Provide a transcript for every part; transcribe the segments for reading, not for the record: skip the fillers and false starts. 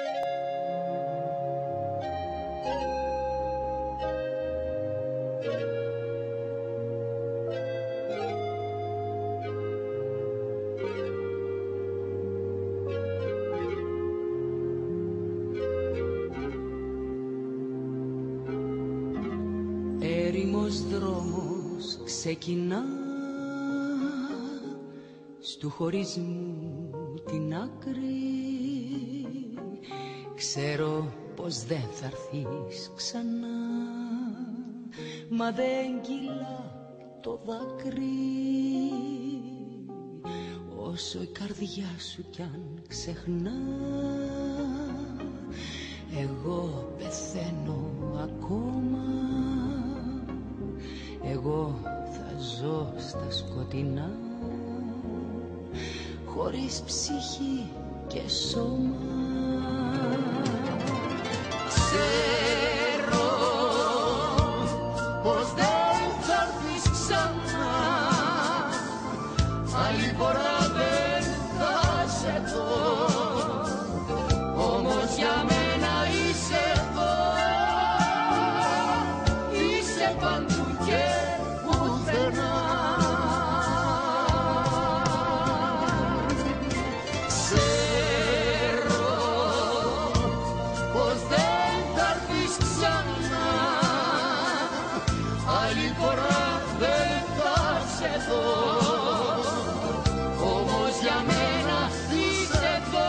Έρημος δρόμος ξεκινά στου χωρισμού την άκρη. Ξέρω πως δεν θα έρθεις ξανά, μα δεν κυλά το δάκρυ. Όσο η καρδιά σου κι αν ξεχνά, εγώ πεθαίνω ακόμα. Εγώ θα ζω στα σκοτεινά, χωρίς ψυχή και σώμα. Ξέρω πως δεν θα έρθεις ξανά, άλλη φορά δεν θα σε δω, όμως για μένα είσαι εδώ, είσαι παντού και πουθενά. Ξέρω πως δεν θα έρθεις ξανά, άλλη φορά δεν θα σε δω, όμως για μένα είσαι εδώ,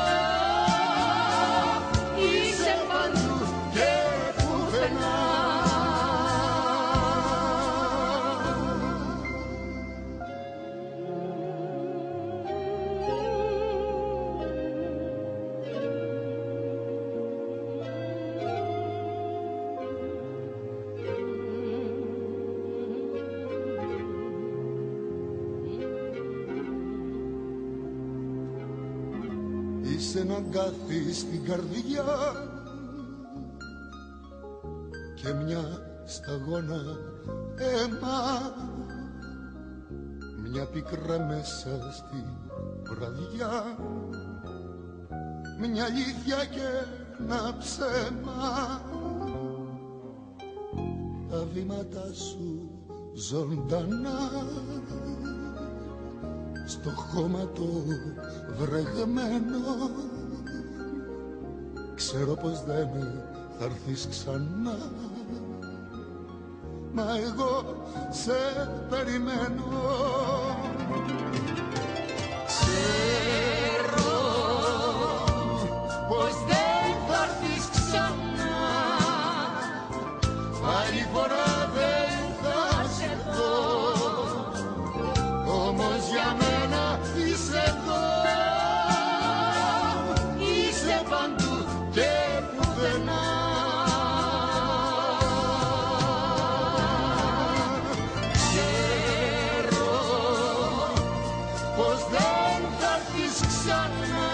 είσαι παντού και πουθενά. Είσαι ένα αγκάθι στην καρδιά και μια σταγόνα αίμα, μια πίκρα μέσα στη βραδιά, μια αλήθεια και ένα ψέμα. Τα βήματα σου ζωντανά στο χώμα το βρεγμένο, ξέρω πως δεν θα έρθεις ξανά, μα εγώ σε περιμένω. Ξέρω πως δεν θα έρθεις ξανά, άλλη φορά δεν θα σε δω, όμως για μένα είσαι εδώ, είσαι παντού και πουθενά. Ξέρω πως δεν θα έρθεις ξανά,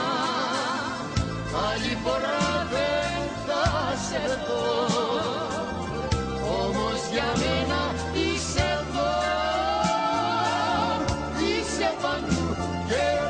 άλλη φορά δεν θα σε δω, όμως για μένα είσαι εδώ, είσαι παντού και